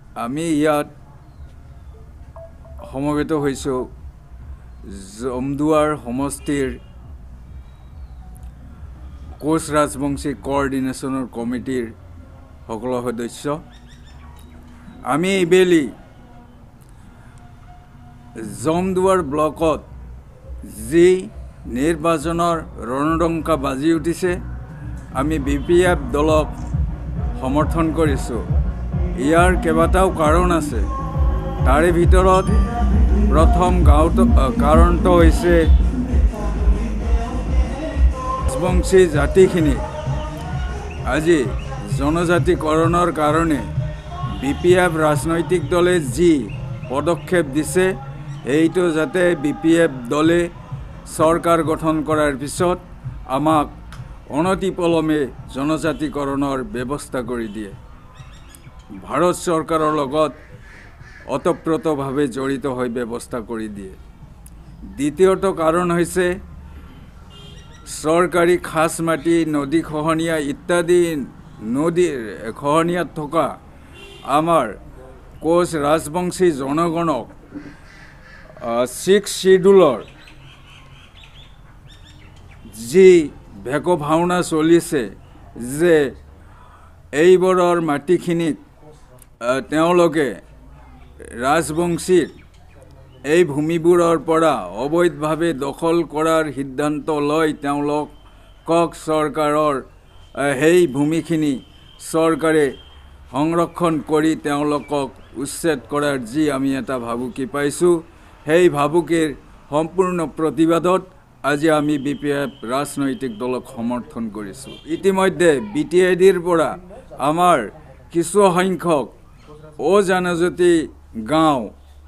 আমি ইয়াত সমবেত হৈছোঁ জমদুৱাৰ সমষ্টিৰ কোচ ৰাজবংশী কোঅৰ্ডিনেশ্যনৰ কমিটিৰ সকলো সদস্য। আমি এইবেলি জমদুৱাৰ ব্লকত যি নিৰ্বাচনৰ ৰণডংকা বাজি উঠিছে, আমি BPF দলক সমৰ্থন কৰিছোঁ। ইয়াৰ কেইবাটাও কাৰণ আছে। তাৰে ভিতৰত প্ৰথম কাৰণটো হৈছে ৰাজবংশী জাতিখিনি আজি জনজাতিকৰণৰ কাৰণে BPF ৰাজনৈতিক দলে যি পদক্ষেপ দিছে, এইটো যাতে BPF দলে চৰকাৰ গঠন কৰাৰ পিছত আমাক অনতিপলমে জনজাতিকৰণৰ ব্যৱস্থা কৰি দিয়ে। ভাৰত চৰকাৰৰ লগত অতপ্ৰতভাৱে জড়িত হৈ ব্যৱস্থা কৰি দিয়ে। দ্বিতীয়টো কাৰণ হৈছে চৰকাৰী খাছ মাটি, নদী খহনীয়া ইত্যাদি নদীৰ খহনীয়াত থকা আমাৰ কোচ ৰাজবংশী জনগণক 6 শিডিউলৰ যি ভেকো ভাওনা চলিছে যে এইবোৰৰ মাটিখিনিক তেওঁলোকে ৰাজবংশীৰ এই ভূমিবোৰৰ পৰা অবৈধভাৱে দখল কৰাৰ সিদ্ধান্ত লৈ তেওঁলোকক চৰকাৰৰ সেই ভূমিখিনি চৰকাৰে সংৰক্ষণ কৰি তেওঁলোকক উচ্ছেদ কৰাৰ যি আমি এটা ভাবুকি পাইছোঁ, সেই ভাবুকিৰ সম্পূৰ্ণ প্ৰতিবাদত আজি আমি BPF ৰাজনৈতিক দলক সমৰ্থন কৰিছোঁ। ইতিমধ্যে BTIDৰ পৰা আমাৰ কিছু সংখ্যক অজনজাতি গাঁও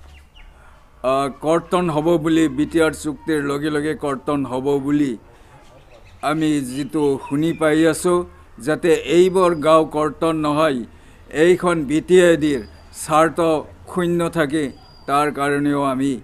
কৰ্তন হ'ব বুলি, BTR চুক্তিৰ লগে লগে কৰ্তন হ'ব বুলি আমি যিটো শুনি পাই আছোঁ, যাতে এইবোৰ গাঁও কৰ্তন নহয়, এইখন BTIDৰ স্বাৰ্থ শূন্য থাকে, তাৰ কাৰণেও আমি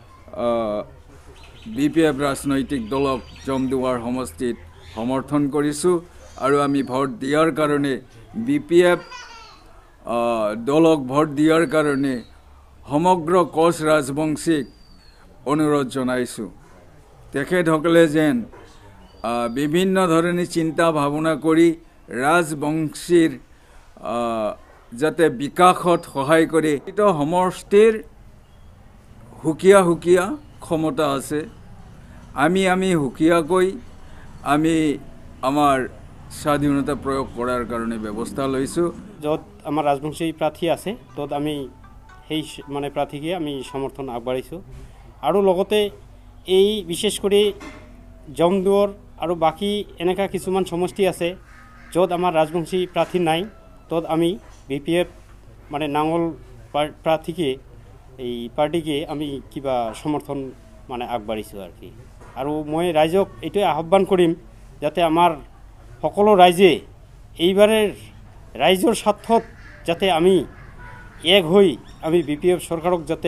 BPF ৰাজনৈতিক দলক জমদুৱাৰ সমষ্টিত সমৰ্থন কৰিছোঁ। আৰু আমি ভোট দিয়াৰ কাৰণে BPF দলক ভোট দিয়াৰ কাৰণে সমগ্ৰ কোচ ৰাজবংশীক অনুৰোধ জনাইছোঁ। তেখেতসকলে যেন বিভিন্ন ধৰণে চিন্তা ভাৱনা কৰি ৰাজবংশীৰ যাতে বিকাশত সহায় কৰে। এইটো সমষ্টিৰ সুকীয়া সুকীয়া ক্ষমতা আছে। আমি সুকীয়াকৈ আমি আমাৰ স্বাধীনতা প্ৰয়োগ কৰাৰ কাৰণে ব্যৱস্থা লৈছোঁ। য'ত আমাৰ ৰাজবংশী প্ৰাৰ্থী আছে, ত'ত আমি সেই প্ৰাৰ্থীকে আমি সমৰ্থন আগবাঢ়িছোঁ। আৰু লগতে এই বিশেষ কৰি জমদুৱাৰ আৰু বাকী এনেকুৱা কিছুমান সমষ্টি আছে য'ত আমাৰ ৰাজবংশী প্ৰাৰ্থী নাই, ত'ত আমি BPF নাঙল প্ৰাৰ্থীকে এই পাৰ্টিকে আমি কিবা সমৰ্থন আগবাঢ়িছোঁ আৰু কি। আৰু মই ৰাইজক এইটোৱে আহ্বান কৰিম যাতে আমাৰ সকলো ৰাইজে এইবাৰৰ ৰাইজৰ স্বাৰ্থত যাতে আমি এক হৈ আমি BPF চৰকাৰক যাতে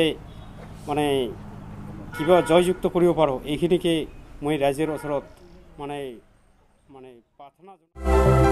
কিবা জয়যুক্ত কৰিব পাৰোঁ, এইখিনিকে মই ৰাইজৰ ওচৰত প্ৰাৰ্থনা জনাওঁ।